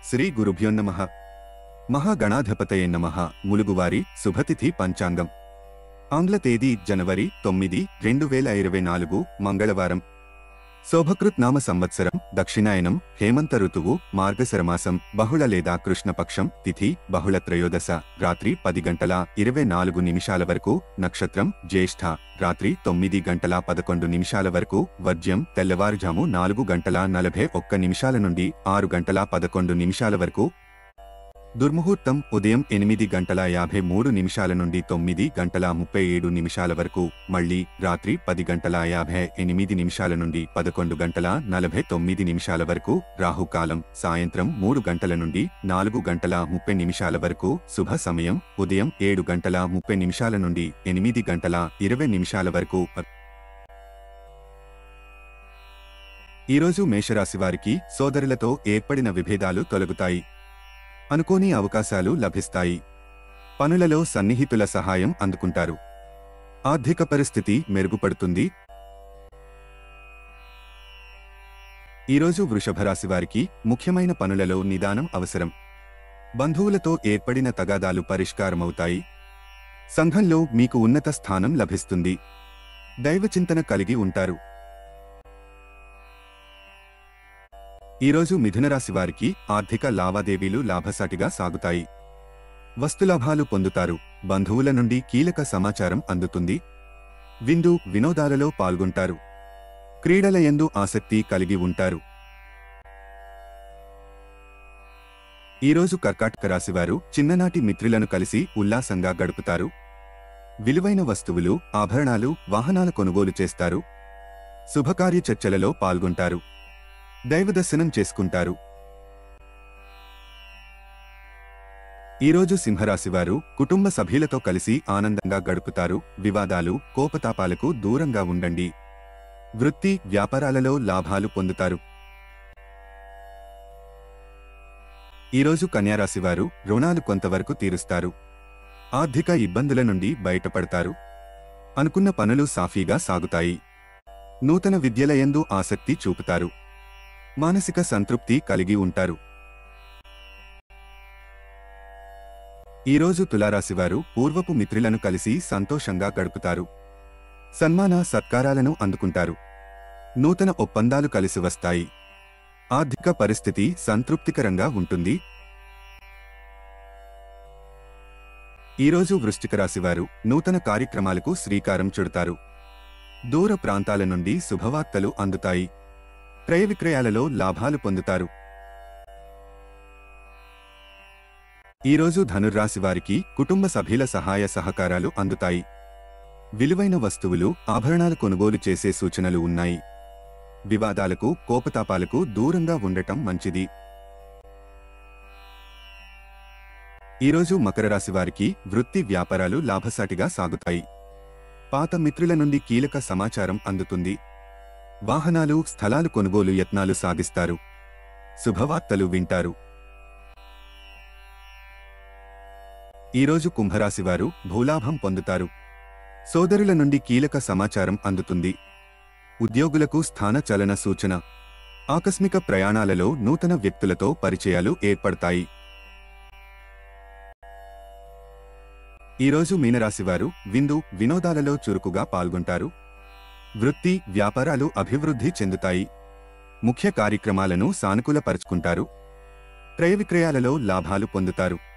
శ్రీ గురుభ్యో నమః. మహాగణాధిపతయే నమః. ములుగువారి శుభతిథి పంచాంగం. ఆంగ్ల తేదీ జనవరి 9, 2024 మంగళవారం. శోభకృత్ నామ సంవత్సరం దక్షిణాయనం హేమంత ఋతువు మార్గశిరమాసం బహుళ లేదా కృష్ణపక్షం తిథి బహుళ త్రయోదశ రాత్రి 10:24 వరకు నక్షత్రం జ్యేష్ఠ రాత్రి 9:11 వరకు వర్జ్యం తెల్లవారుజాము 4:41 నుండి 6:11 వరకు దుర్ముహూర్తం ఉదయం 8:53 నుండి 9:37 వరకు మళ్లీ రాత్రి 10:58 నుండి 11:49 వరకు రాహుకాలం సాయంత్రం 3 గంటల నుండి 4:30 వరకు శుభ సమయం ఉదయం 7:30 నుండి 8:20 వరకు. ఈరోజు మేషరాశి వారికి సోదరులతో ఏర్పడిన విభేదాలు తొలగుతాయి. అనుకోని అవకాశాలు లభిస్తాయి. పనులలో సన్నిహితుల సహాయం అందుకుంటారు. ఆర్థిక పరిస్థితి మెరుగుపడుతుంది. ఈరోజు వృషభరాశి వారికి ముఖ్యమైన పనులలో నిదానం అవసరం. బంధువులతో ఏర్పడిన తగాదాలు పరిష్కారమవుతాయి. సంఘంలో మీకు ఉన్నత స్థానం లభిస్తుంది. దైవచింతన కలిగి ఉంటారు. ఈరోజు మిథునరాశి వారికి ఆర్థిక లావాదేవీలు లాభసాటిగా సాగుతాయి. వస్తులాభాలు పొందుతారు. బంధువుల నుండి కీలక సమాచారం అందుతుంది. విందు వినోదాలలో పాల్గొంటారు. క్రీడల యందు ఆసక్తి కలిగి ఉంటారు. ఈరోజు కర్కాటక రాశివారు చిన్ననాటి మిత్రులను కలిసి ఉల్లాసంగా గడుపుతారు. విలువైన వస్తువులు ఆభరణాలు వాహనాల కొనుగోలు చేస్తారు. శుభకార్య చర్చలలో పాల్గొంటారు. దైవదర్శనం చేసుకుంటారు. ఈరోజు సింహరాశివారు కుటుంబ సభ్యులతో కలిసి ఆనందంగా గడుపుతారు. వివాదాలు కోపతాపాలకు దూరంగా ఉండండి. వృత్తి వ్యాపారాలలో లాభాలు పొందుతారు. ఈరోజు కన్యారాశివారు రుణాలు కొంతవరకు తీరుస్తారు. ఆర్థిక ఇబ్బందుల నుండి బయటపడతారు. అనుకున్న పనులు సాఫీగా సాగుతాయి. నూతన విద్యల యందు ఆసక్తి చూపుతారు. మానసిక సంతృప్తి కలిగి ఉంటారు. ఈరోజు తులారాశివారు పూర్వపు మిత్రులను కలిసి సంతోషంగా గడుపుతారు. సన్మాన సత్కారాలను అందుకుంటారు. నూతన ఒప్పందాలు కలిసి వస్తాయి. ఆర్థిక పరిస్థితి సంతృప్తికరంగా ఉంటుంది. ఈరోజు వృశ్చిక రాశివారు నూతన కార్యక్రమాలకు శ్రీకారం చుడతారు. దూర ప్రాంతాల నుండి శుభవార్తలు అందుతాయి. క్రయ విక్రయాలలో లాభాలు పొందుతారు. ఈరోజు ధనుర్రాశివారికి కుటుంబ సభ్యుల సహాయ సహకారాలు అందుతాయి. విలువైన వస్తువులు ఆభరణాలు కొనుగోలు చేసే సూచనలు ఉన్నాయి. వివాదాలకు కోపతాపాలకు దూరంగా ఉండటం మంచిది. ఈరోజు మకర రాశివారికి వృత్తి వ్యాపారాలు లాభసాటిగా సాగుతాయి. పాత మిత్రుల నుండి కీలక సమాచారం అందుతుంది. వాహనాలు స్థలాలు కొనుగోలు యత్నాలు సాగిస్తారు. శుభవార్తలు వింటారు. ఈరోజు కుంభరాశివారు భూలాభం పొందుతారు. సోదరుల నుండి కీలక సమాచారం అందుతుంది. ఉద్యోగులకు స్థానచలన సూచన. ఆకస్మిక ప్రయాణాలలో నూతన వ్యక్తులతో పరిచయాలు ఏర్పడతాయి. ఈరోజు మీనరాశివారు విందు వినోదాలలో చురుకుగా పాల్గొంటారు. వృత్తి వ్యాపారాలు అభివృద్ధి చెందుతాయి. ముఖ్య కార్యక్రమాలను సానుకూలపరుచుకుంటారు. క్రయ విక్రయాలలో లాభాలు పొందుతారు.